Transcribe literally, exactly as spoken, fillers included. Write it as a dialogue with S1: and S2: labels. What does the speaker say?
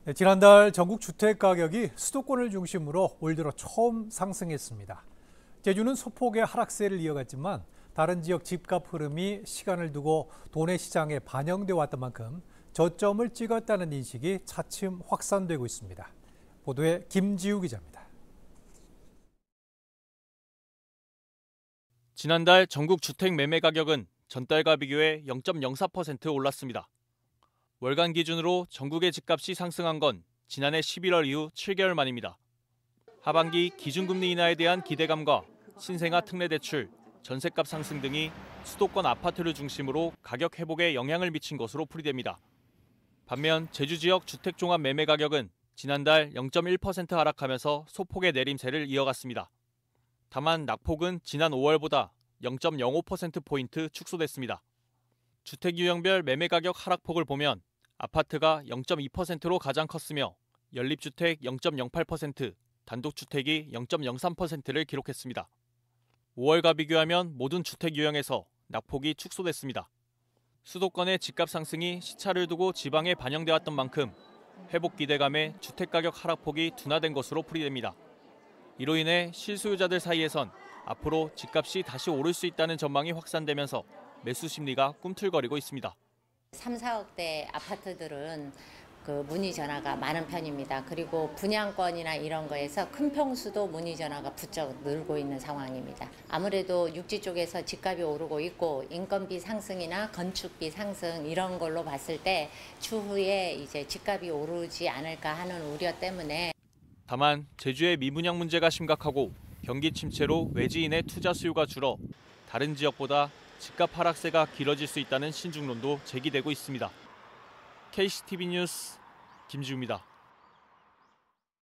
S1: 네, 지난달 전국 주택 가격이 수도권을 중심으로 올 들어 처음 상승했습니다. 제주는 소폭의 하락세를 이어갔지만 다른 지역 집값 흐름이 시간을 두고 도내 시장에 반영돼 왔던 만큼 저점을 찍었다는 인식이 차츰 확산되고 있습니다. 보도에 김지우 기자입니다.
S2: 지난달 전국 주택 매매 가격은 전달과 비교해 영 점 영사 퍼센트 올랐습니다. 월간 기준으로 전국의 집값이 상승한 건 지난해 십일월 이후 칠 개월 만입니다. 하반기 기준금리 인하에 대한 기대감과 신생아 특례 대출, 전셋값 상승 등이 수도권 아파트를 중심으로 가격 회복에 영향을 미친 것으로 풀이됩니다. 반면 제주 지역 주택 종합 매매 가격은 지난달 영 점 일 퍼센트 하락하면서 소폭의 내림세를 이어갔습니다. 다만 낙폭은 지난 오월보다 영 점 영오 퍼센트 포인트 축소됐습니다. 주택 유형별 매매 가격 하락폭을 보면 아파트가 영 점 이 퍼센트로 가장 컸으며 연립주택 영 점 영팔 퍼센트, 단독주택이 영 점 영삼 퍼센트를 기록했습니다. 오월과 비교하면 모든 주택 유형에서 낙폭이 축소됐습니다. 수도권의 집값 상승이 시차를 두고 지방에 반영돼 왔던 만큼 회복 기대감에 주택가격 하락폭이 둔화된 것으로 풀이됩니다. 이로 인해 실수요자들 사이에선 앞으로 집값이 다시 오를 수 있다는 전망이 확산되면서 매수 심리가 꿈틀거리고 있습니다.
S3: 삼, 사억대 아파트들은 그 문의 전화가 많은 편입니다. 그리고 분양권이나 이런 거에서 큰 평수도 문의 전화가 부쩍 늘고 있는 상황입니다. 아무래도 육지 쪽에서 집값이 오르고 있고 인건비 상승이나 건축비 상승 이런 걸로 봤을 때 추후에 이제 집값이 오르지 않을까 하는 우려 때문에.
S2: 다만 제주의 미분양 문제가 심각하고 경기 침체로 외지인의 투자 수요가 줄어 다른 지역보다 집값 하락세가 길어질 수 있다는 신중론도 제기되고 있습니다. 케이씨티비 뉴스 김지우입니다.